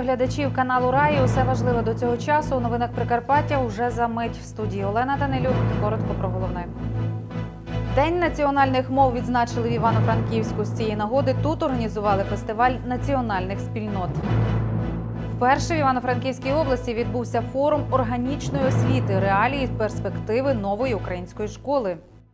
глядачів каналу «Раї». Усе важливе до цього часу. У новинах Прикарпаття уже за мить. В студії Олена Данилюк. Коротко про головне. День національних мов відзначили в Івано-Франківську. З цієї нагоди тут організували фестиваль національних спільнот. Вперше в Івано-Франківській області відбувся форум органічної освіти, реалії і перспективи нової української школи.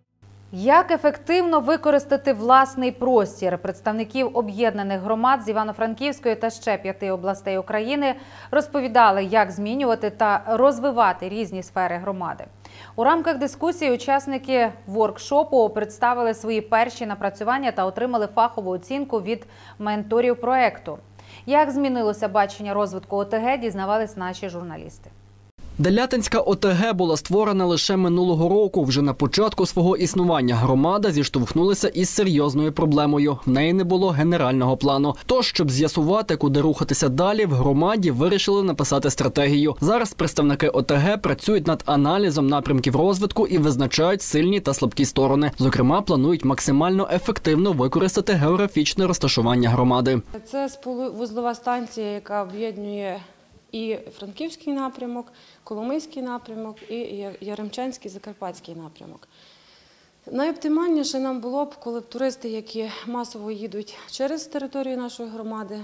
Як ефективно використати власний простір? Представників об'єднаних громад з Івано-Франківської та ще 5 областей України розповідали, як змінювати та розвивати різні сфери громади. У рамках дискусії учасники воркшопу представили свої перші напрацювання та отримали фахову оцінку від менторів проєкту. Як змінилося бачення розвитку ОТГ, дізнавались наші журналісти. Делятинська ОТГ була створена лише минулого року. Вже на початку свого існування громада зіштовхнулася із серйозною проблемою. В неї не було генерального плану. Тож, щоб з'ясувати, куди рухатися далі, в громаді вирішили написати стратегію. Зараз представники ОТГ працюють над аналізом напрямків розвитку і визначають сильні та слабкі сторони. Зокрема, планують максимально ефективно використати географічне розташування громади. Це вузлова станція, яка об'єднує і Франківський напрямок, Коломийський напрямок і Яремчанський, Закарпатський напрямок. Найоптимальніше нам було б, коли б туристи, які масово їдуть через територію нашої громади,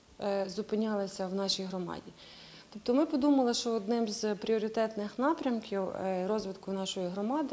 зупинялися в нашій громаді. Тобто ми подумали, що одним з пріоритетних напрямків розвитку нашої громади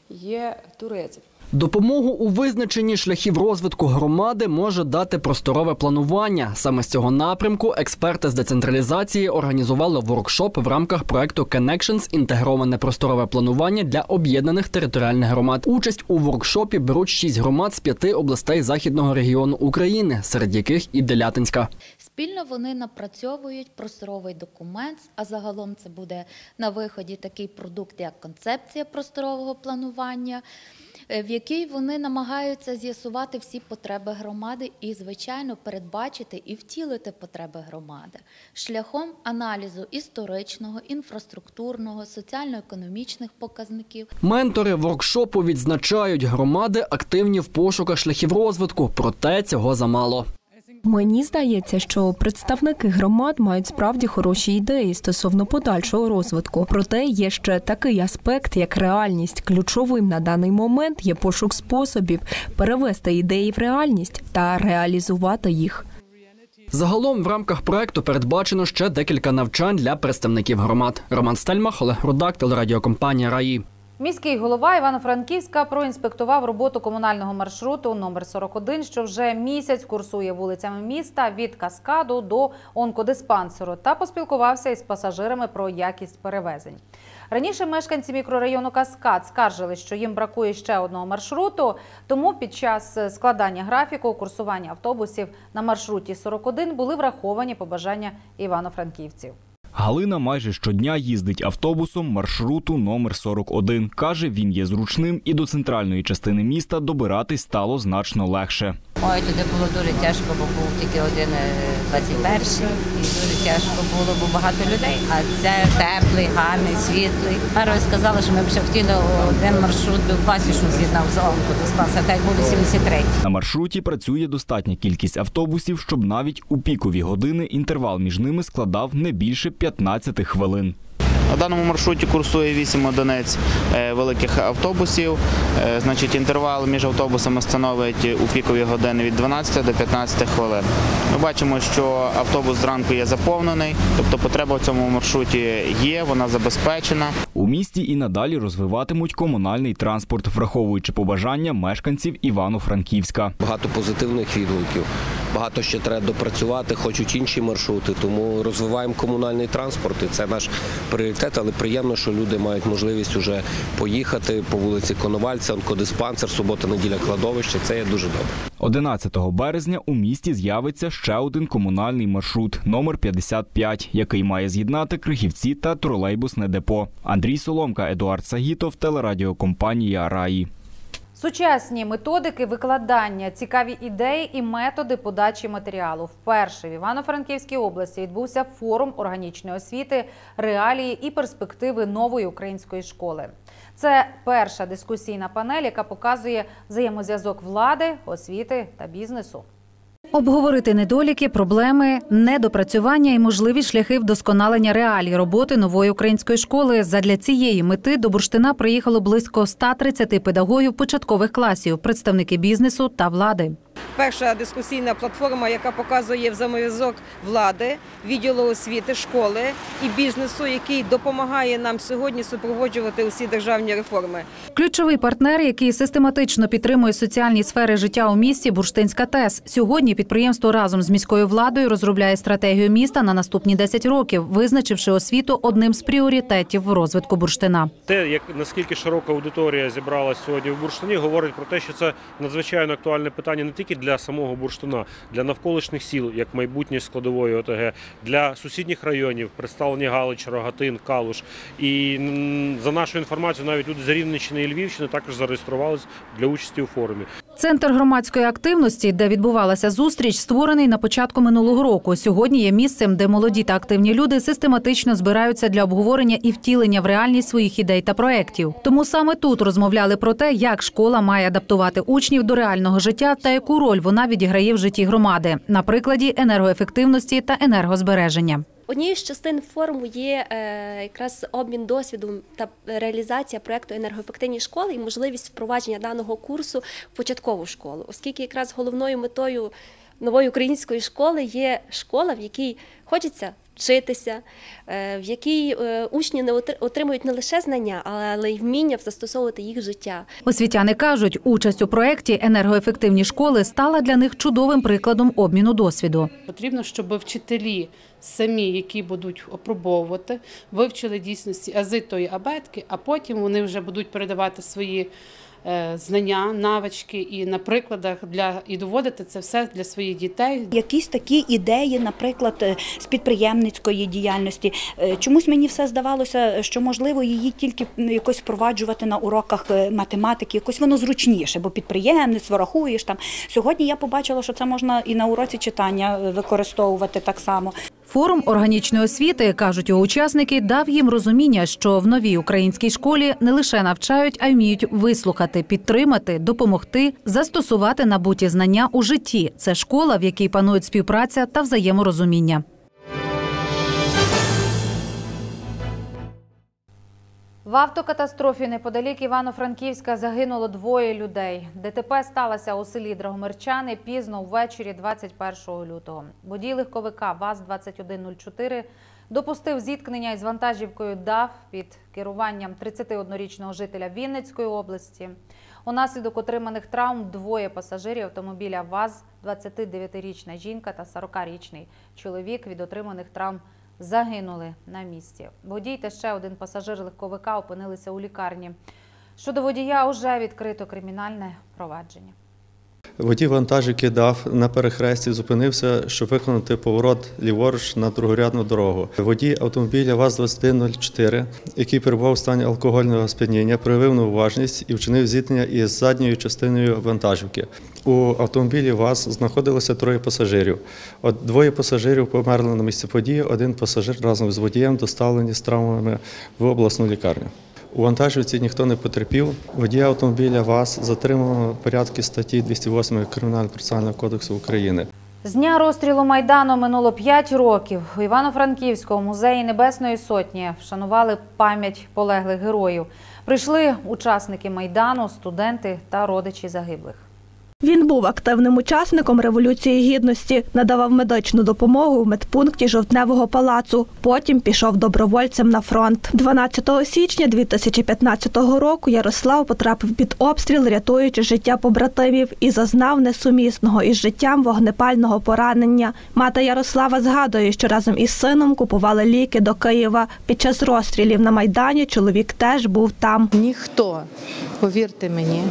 є туризм. Допомогу у визначенні шляхів розвитку громади може дати просторове планування. Саме з цього напрямку експерти з децентралізації організували воркшоп в рамках проєкту «Connections» – інтегроване просторове планування для об'єднаних територіальних громад. Участь у воркшопі беруть 6 громад з 5 областей Західного регіону України, серед яких і Делятинська. Спільно вони напрацьовують просторовий документ, а загалом це буде на виході такий продукт, як концепція просторового планування, в якій вони намагаються з'ясувати всі потреби громади і, звичайно, передбачити і втілити потреби громади шляхом аналізу історичного, інфраструктурного, соціально-економічних показників. Ментори воркшопу відзначають, громади активні в пошуках шляхів розвитку, проте цього замало. Мені здається, що представники громад мають справді хороші ідеї стосовно подальшого розвитку. Проте є ще такий аспект, як реальність. Ключовим на даний момент є пошук способів перевести ідеї в реальність та реалізувати їх. Загалом в рамках проєкту передбачено ще декілька навчань для представників громад. Роман Стельмах, Олег Рудак, телерадіокомпанія «Раї». Міський голова Івано-Франківська проінспектував роботу комунального маршруту номер 41, що вже місяць курсує вулицями міста від Каскаду до онкодиспансеру, та поспілкувався із пасажирами про якість перевезень. Раніше мешканці мікрорайону Каскад скаржили, що їм бракує ще одного маршруту, тому під час складання графіку курсування автобусів на маршруті 41 були враховані побажання івано-франківців. Галина майже щодня їздить автобусом маршруту номер 41. Каже, він є зручним і до центральної частини міста добиратись стало значно легше. Ой, туди було дуже тяжко, бо був тільки один 21-й, і дуже тяжко було, бо багато людей. А це теплий, гарний, світлий. Герой сказали, що ми б ще хотіли один маршрут в Пасічну з'єднав з онкодиспансером, так як буде 73-й. На маршруті працює достатня кількість автобусів, щоб навіть у пікові години інтервал між ними складав не більше 15 хвилин. На даному маршруті курсує 8 одиниць великих автобусів. Значить, інтервал між автобусами становить у пікові години від 12 до 15 хвилин. Ми бачимо, що автобус зранку є заповнений, тобто потреба в цьому маршруті є, вона забезпечена. У місті і надалі розвиватимуть комунальний транспорт, враховуючи побажання мешканців Івано-Франківська. Багато позитивних відгуків, багато ще треба допрацювати, хочуть інші маршрути, тому розвиваємо комунальний транспорт, і це наш пріоритет, але приємно, що люди мають можливість уже поїхати по вулиці Коновальця, онкодиспансер, субота-неділя кладовище, це є дуже добре. 11 березня у місті з'явиться ще один комунальний маршрут номер 55, який має з'єднати Крихівці та тролейбусне депо. Андрій Соломка, Едуард Сагітов, телерадіокомпанія «Раї». Сучасні методики викладання, цікаві ідеї і методи подачі матеріалу. Вперше в Івано-Франківській області відбувся форум органічної освіти, реалії і перспективи нової української школи. Це перша дискусійна панель, яка показує взаємозв'язок влади, освіти та бізнесу. Обговорити недоліки, проблеми, недопрацювання і можливі шляхи вдосконалення реалій роботи нової української школи. Задля цієї мети до Бурштина приїхало близько 130 педагогів початкових класів, представники бізнесу та влади. Перша дискусійна платформа, яка показує взаємозв'язок влади, відділу освіти, школи і бізнесу, який допомагає нам сьогодні супроводжувати усі державні реформи. Ключовий партнер, який систематично підтримує соціальні сфери життя у місті – Бурштинська ТЕС. Сьогодні підприємство разом з міською владою розробляє стратегію міста на наступні 10 років, визначивши освіту одним з пріоритетів в розвитку Бурштина. Те, наскільки широка аудиторія зібралася сьогодні в Бурштині, говорить про те, що це надзвичайно актуальне питання не тільки для самого Бурштина, для навколишніх сіл, як майбутньої складової ОТГ, для сусідніх районів, представлені Галич, Рогатин, Калуш. І за нашою інформацією, навіть люди з Рівненщини і Львівщини також зареєструвалися для участі у форумі. Центр громадської активності, де відбувалася зустріч, створений на початку минулого року. Сьогодні є місцем, де молоді та активні люди систематично збираються для обговорення і втілення в реальність своїх ідей та проєктів. Тому саме тут розмовляли про те, як школа має адаптувати учнів до реального життя та яку роль вона відіграє в житті громади, на прикладі енергоефективності та енергозбереження. Однією з частин форуму є якраз обмін досвідом та реалізація проєкту «Енергоефективні школи» і можливість впровадження даного курсу в початкову школу, оскільки якраз головною метою нової української школи є школа, в якій хочеться вчитися, в якій учні не отримують не лише знання, але й вміння застосовувати їх в життя. Освітяни кажуть, участь у проєкті «Енергоефективні школи» стала для них чудовим прикладом обміну досвіду. Потрібно, щоб вчителі самі, які будуть опробовувати, вивчили дійсності ази тої абетки, а потім вони вже будуть передавати свої знання, навички і на прикладах і доводити це все для своїх дітей. Якісь такі ідеї, наприклад, з підприємницької діяльності. Чомусь мені все здавалося, що можливо її тільки якось впроваджувати на уроках математики, якось воно зручніше, бо підприємництво рахуєш там. Сьогодні я побачила, що це можна і на уроці читання використовувати так само. Форум органічної освіти, кажуть його учасники, дав їм розуміння, що в новій українській школі не лише навчають, а й вміють вислухати, підтримати, допомогти, застосувати набуті знання у житті. Це школа, в якій панують співпраця та взаєморозуміння. В автокатастрофі неподалік Івано-Франківська загинуло 2 людей. ДТП сталося у селі Драгомирчани пізно ввечері 21 лютого. Водій легковика ВАЗ-2104 допустив зіткнення із вантажівкою ДАФ під керуванням 31-річного жителя Вінницької області. Унаслідок отриманих травм 2 пасажирів автомобіля ВАЗ, 29-річна жінка та 40-річний чоловік від отриманих травм загинули на місці. Водій та ще 1 пасажир легковика опинилися у лікарні. Щодо водія вже відкрито кримінальне провадження. Водій вантажівки ДАФ на перехресті зупинився, щоб виконати поворот ліворуч на другорядну дорогу. Водій автомобіля ВАЗ-2104, який перебував у стані алкогольного сп'яніння, проявив неуважність і вчинив зіткнення із задньою частиною вантажівки. У автомобілі ВАЗ знаходилося 3 пасажирів. 2 пасажирів померли на місці події, 1 пасажир разом з водієм доставлені з травмами в обласну лікарню. У вантажівці ніхто не потерпів. Водія автомобіля ВАЗ затримано в порядку статті 208 Кримінально-процесуального кодексу України. З дня розстрілу Майдану минуло 5 років. У Івано-Франківському музеї Небесної Сотні вшанували пам'ять полеглих героїв. Прийшли учасники Майдану, студенти та родичі загиблих. Він був активним учасником Революції Гідності, надавав медичну допомогу в медпункті Жовтневого палацу. Потім пішов добровольцем на фронт. 12 січня 2015 року Ярослав потрапив під обстріл, рятуючи життя побратимів, і зазнав несумісного із життям вогнепального поранення. Мати Ярослава згадує, що разом із сином купували ліки до Києва. Під час розстрілів на Майдані чоловік теж був там. Ніхто, повірте мені,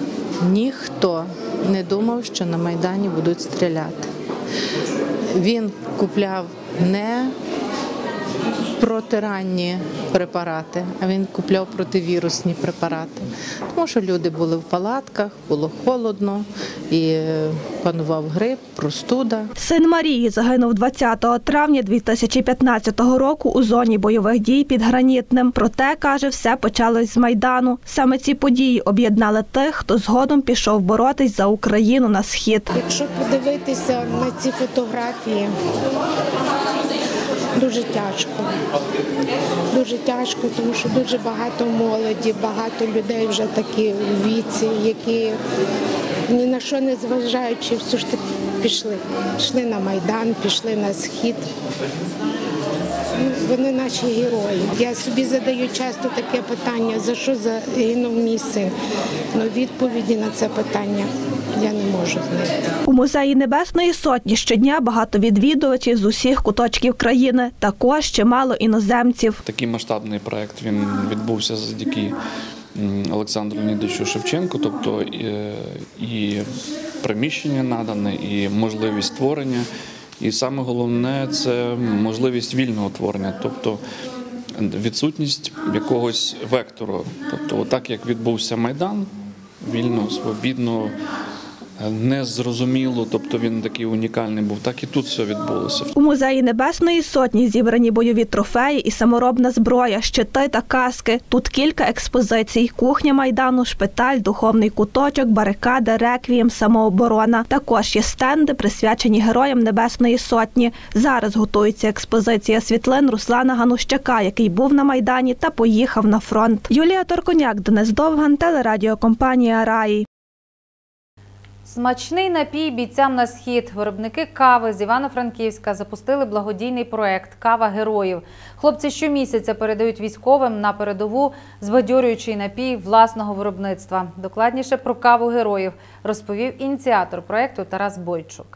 ніхто не думав, що на Майдані будуть стріляти. Він купляв не протиранні препарати, а він купляв противірусні препарати. Тому що люди були в палатках, було холодно і панував грип, простуда. Син Марії загинув 20 травня 2015 року у зоні бойових дій під Гранітним. Проте, каже, все почалось з Майдану. Саме ці події об'єднали тих, хто згодом пішов боротись за Україну на схід. Якщо подивитися на ці фотографії, дуже тяжко. Дуже тяжко, тому що дуже багато молоді, багато людей вже такі в віці, які ні на що не зважаючи, все ж таки пішли. Пішли на Майдан, пішли на схід. Вони наші герої. Я собі задаю часто таке питання, за що загинув мій син. Но відповіді на це питання я не можу знайти. У музеї Небесної Сотні щодня багато відвідувачів з усіх куточків країни. Також чимало іноземців. Такий масштабний проект, він відбувся завдяки Олександру Леонідовичу Шевченку, тобто і приміщення надане, і можливість створення. І саме головне – це можливість вільного творення, тобто відсутність якогось вектору. Тобто так, як відбувся Майдан, вільно, свобідно, незрозуміло, тобто він такий унікальний був, так і тут все відбулося. У музеї Небесної Сотні зібрані бойові трофеї і саморобна зброя, щити та каски. Тут кілька експозицій: кухня Майдану, шпиталь, духовний куточок, барикади, реквієм, самооборона. Також є стенди, присвячені героям Небесної Сотні. Зараз готується експозиція світлин Руслана Ганущака, який був на Майдані та поїхав на фронт. Юлія Торконяк, Денис Довган, телерадіокомпанія «Раї». Смачний напій бійцям на схід. Виробники кави з Івано-Франківська запустили благодійний проект «Кава героїв». Хлопці щомісяця передають військовим на передову збадьорюючий напій власного виробництва. Докладніше про каву героїв розповів ініціатор проекту Тарас Бойчук.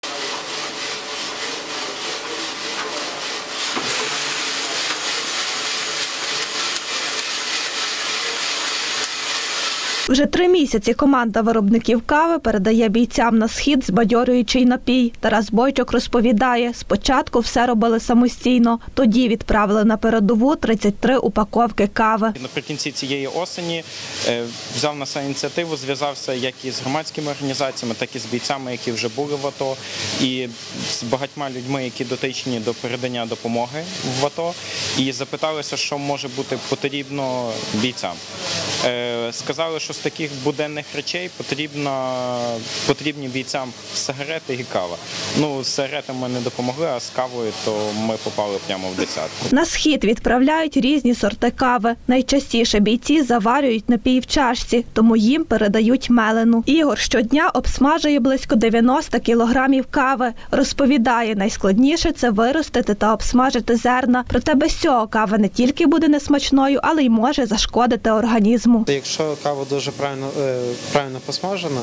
Вже 3 місяці команда виробників кави передає бійцям на схід збадьорюючий напій. Тарас Бойчук розповідає, спочатку все робили самостійно, тоді відправили на передову 33 упаковки кави. Наприкінці цієї осені взяв на себе ініціативу, зв'язався як із громадськими організаціями, так і з бійцями, які вже були в АТО, і з багатьма людьми, які дотичні до передання допомоги в АТО, і запиталися, що може бути потрібно бійцям. Сказали, що з таких буденних речей потрібні бійцям сигарети і кава. Ну, з сигаретами не допомогли, а з кавою то ми попали прямо в десятку. На схід відправляють різні сорти кави. Найчастіше бійці заварюють напій в чашці, тому їм передають мелену. Ігор щодня обсмажує близько 90 кілограмів кави. Розповідає, найскладніше – це виростити та обсмажити зерна. Проте без цього кава не тільки буде несмачною, але й може зашкодити організму. Якщо кава дуже правильно посмажена,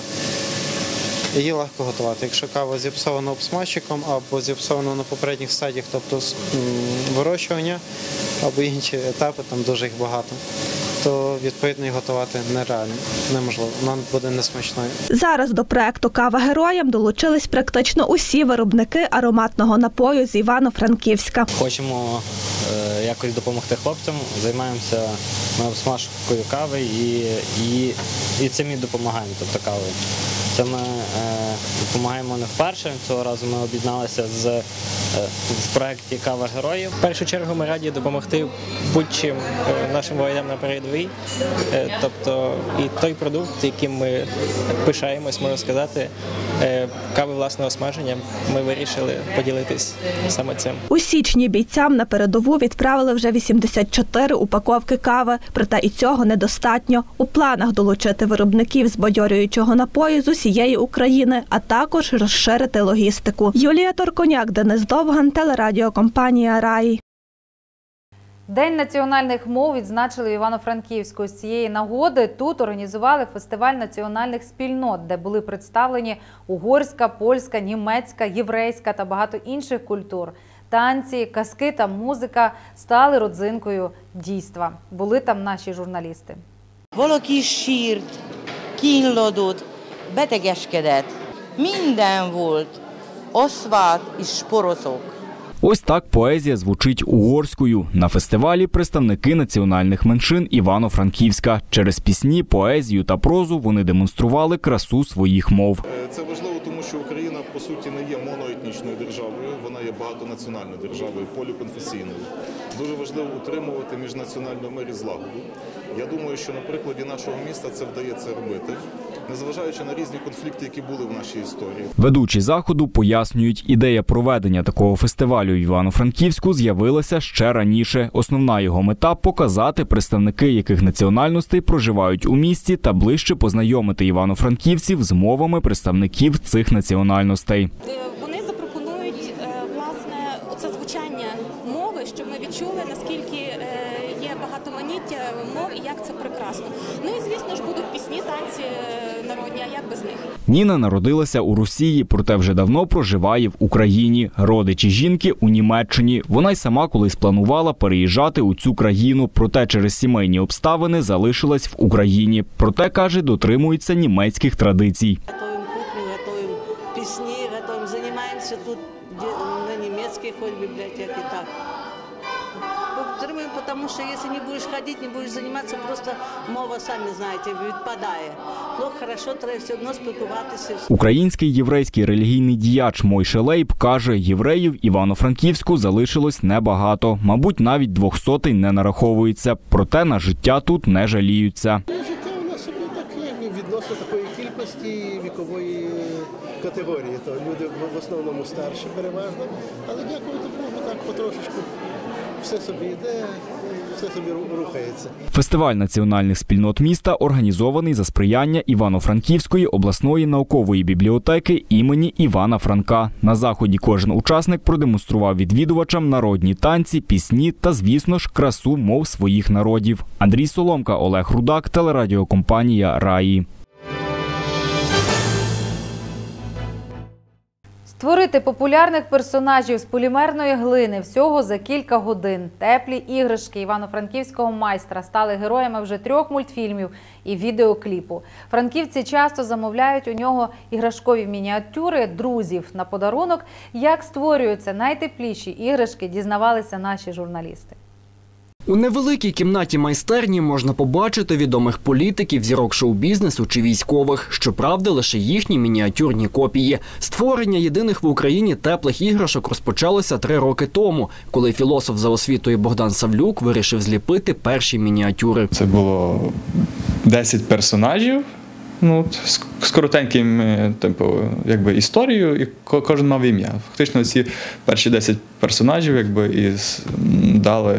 її легко готувати. Якщо кава зіпсована обсмажчиком або зіпсована на попередніх стадіях, тобто вирощування або інші етапи, там дуже їх багато, то відповідно її готувати нереально, неможливо, вона буде несмачною. Зараз до проекту «Кава героям» долучились практично усі виробники ароматного напою з Івано-Франківська. Хочемо якось допомогти хлопцям, займаємося обсмажкою кави і цим і допомагаємо, тобто кавою. Це ми допомагаємо не вперше, цього разу ми об'єдналися в проєкті «Кава героїв». В першу чергу ми раді допомогти будь-чим нашим воїнам на передовій. Тобто і той продукт, яким ми пишаємось, можна сказати, кави власного смаження, ми вирішили поділитись саме цим. У січні бійцям на передову відправили вже 84 упаковки кави, проте і цього недостатньо. У планах долучити виробників збадьорюючого напою з усієї України, а також розширити логістику. Юлія Торконяк, Денис Довган, телерадіокомпанія «Раї». День національних мов відзначили в Івано-Франківську. З цієї нагоди тут організували фестиваль національних спільнот, де були представлені угорська, польська, німецька, єврейська та багато інших культур. Танці, казки та музика стали родзинкою дійства. Були там наші журналісти. Valaki sírt, kínlódott, betegeskedett. Minden volt, aszfalt és sporozok. Ось так поезія звучить угорською. На фестивалі представники національних меншин Івано-Франківська. Через пісні, поезію та прозу вони демонстрували красу своїх мов. Це важливо, тому що Україна, по суті, не є моноетнічною державою, вона є багатонаціональною державою, поліконфесійною. Дуже важливо утримувати міжнаціональну мир і злагоду. Я думаю, що на прикладі нашого міста це вдається робити, незважаючи на різні конфлікти, які були в нашій історії. Ведучі заходу пояснюють, ідея проведення такого фестивалю в Івано-Франківську з'явилася ще раніше. Основна його мета – показати, представники яких національностей проживають у місті та ближче познайомити івано-франківців з мовами представників цих національностей. Вони запропонують, власне, оце звучання мови, щоб ми відчули, наскільки є багатоманіття мов і як це прекрасно. Ну і, звісно ж, будуть пісні, танці народні, а як без них? Ніна народилася у Росії, проте вже давно проживає в Україні. Родичі жінки у Німеччині. Вона й сама колись планувала переїжджати у цю країну, проте через сімейні обставини залишилась в Україні. Проте, каже, дотримується німецьких традицій. Готовим кухню, готовим пісні, готовим, займаємося тут на німецькій ходь в бібліотеки, так. Підтримуємо, тому що якщо не будеш ходити, не будеш займатися, просто мова, самі знаєте, відпадає. Плохо, хорошо, треба все одно спілкуватися. Український єврейський релігійний діяч Мойше Лейб каже, євреїв в Івано-Франківську залишилось небагато. Мабуть, навіть 200 не нараховується. Проте на життя тут не жаліються. Життя у нас собі таке, відносно такої кількості вікової категорії. То люди в основному старші переважно. Але дякувати Богу, так потрошечку. Все собі йде, все собі рухається. Фестиваль національних спільнот міста організований за сприяння Івано-Франківської обласної наукової бібліотеки імені Івана Франка. На заході кожен учасник продемонстрував відвідувачам народні танці, пісні та, звісно ж, красу мов своїх народів. Андрій Соломка, Олег Рудак, телерадіокомпанія «Раї». Створити популярних персонажів з полімерної глини всього за кілька годин. Теплі іграшки івано-франківського майстра стали героями вже 3 мультфільмів і відеокліпу. Франківці часто замовляють у нього іграшкові мініатюри друзів на подарунок. Як створюються найтепліші іграшки, дізнавалися наші журналісти. У невеликій кімнаті майстерні можна побачити відомих політиків, зірок шоу-бізнесу чи військових. Щоправда, лише їхні мініатюрні копії. Створення єдиних в Україні теплих іграшок розпочалося 3 роки тому, коли філософ за освітою Богдан Савлюк вирішив зліпити перші мініатюри. Це було 10 персонажів. З коротеньким історією, і кожен мав ім'я. Фактично ці перші 10 персонажів і дали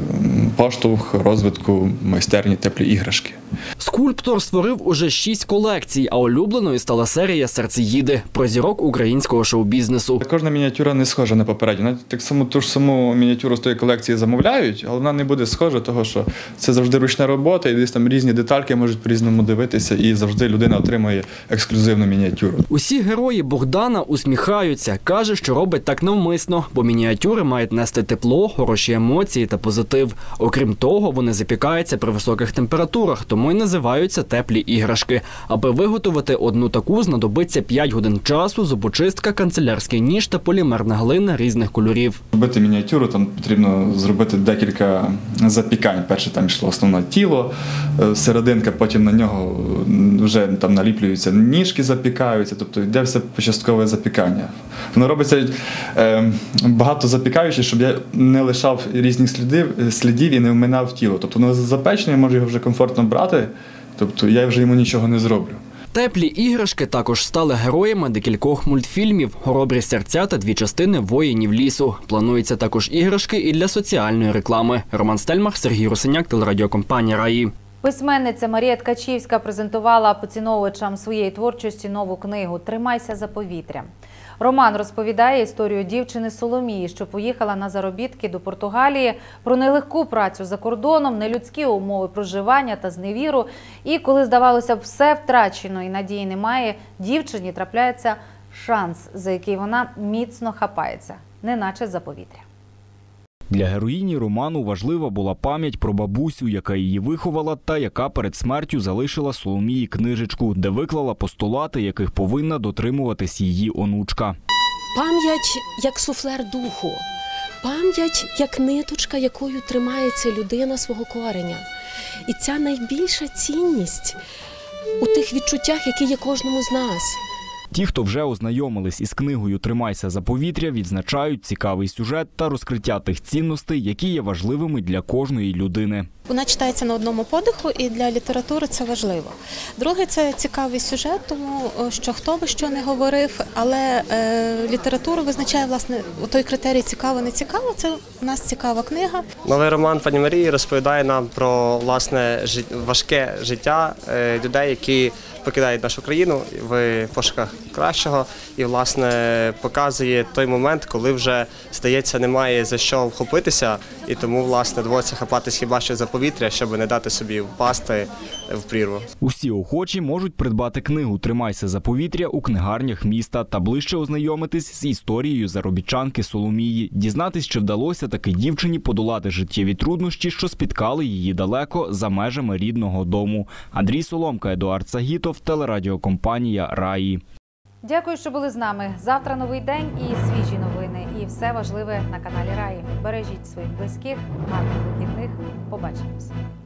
поштовх розвитку майстерні теплі іграшки. Скульптор створив уже 6 колекцій, а улюбленою стала серія «Серцеїди» про зірок українського шоу-бізнесу. Кожна мініатюра не схожа на попередню. Так само ту ж саму мініатюру з тої колекції замовляють, але вона не буде схожа, тому що це завжди ручна робота, і десь там різні детальки можуть по-різному дивитися, і завжди людина отримає ексклюзивну мініатюру. Усі герої Богдана усміхаються. Каже, що робить так навмисно, бо мініатюри мають нести тепло, хороші емоції та позитив. Окрім того, вони запікаються при високих температурах, тому й називаються теплі іграшки. Аби виготовити одну таку, знадобиться 5 годин часу, зубочистка, канцелярський ніж та полімерна глина різних кольорів. Робити мініатюру там потрібно зробити декілька запікань. Перше там йшло основне тіло, серединка, потім на нього вже там наліплюються ніжки, запікаються, тобто йде все початкове запікання. Воно робиться багато запікаючи, щоб я не лишав різних слідів і не вминав тіло. Тобто воно запечене, я можу його вже комфортно брати, тобто я вже йому нічого не зроблю. Теплі іграшки також стали героями декількох мультфільмів «Хоробрі серця» та 2 частини «Воїнів лісу». Плануються також іграшки і для соціальної реклами. Роман Стельмах, Сергій Русиняк, телерадіокомпанія «Раї». Письменниця Марія Ткачівська презентувала поціновувачам своєї творчості нову книгу «Тримайся за повітря». Роман розповідає історію дівчини Соломії, що поїхала на заробітки до Португалії, про нелегку працю за кордоном, нелюдські умови проживання та зневіру. І коли, здавалося б, все втрачено і надії немає, дівчині трапляється шанс, за який вона міцно хапається, неначе за повітря. Для героїні роману важлива була пам'ять про бабусю, яка її виховала та яка перед смертю залишила Соломії книжечку, де виклала постулати, яких повинна дотримуватись її онучка. Пам'ять як суфлер духу. Пам'ять як ниточка, якою тримається людина свого кореня. І ця найбільша цінність у тих відчуттях, які є кожному з нас. Ті, хто вже ознайомились із книгою «Тримайся за повітря», відзначають цікавий сюжет та розкриття тих цінностей, які є важливими для кожної людини. Вона читається на одному подиху, і для літератури це важливо. Друге, це цікавий сюжет, тому що хто би що не говорив, але літературу визначає, власне, той критерій цікаво-не цікаво. Це у нас цікава книга. Новий роман пані Марії розповідає нам про, власне, важке життя людей, які покидають нашу країну в пошуках кращого і, власне, показує той момент, коли вже, здається, немає за що вхопитися, і тому, власне, доводиться хапатись хіба що за повітря, щоб не дати собі впасти в прірву. Усі охочі можуть придбати книгу «Тримайся за повітря» у книгарнях міста та ближче ознайомитись з історією заробітчанки Соломії, дізнатись, чи вдалося таки дівчині подолати життєві труднощі, що спіткали її далеко за межами рідного дому. Андрій Соломка, Едуард Сагітов, телерадіокомпанія «Раї». Дякую, що були з нами. Завтра новий день і свіжі новини. І все важливе на каналі Раї. Бережіть своїх близьких, гарних вихідних. Побачимось.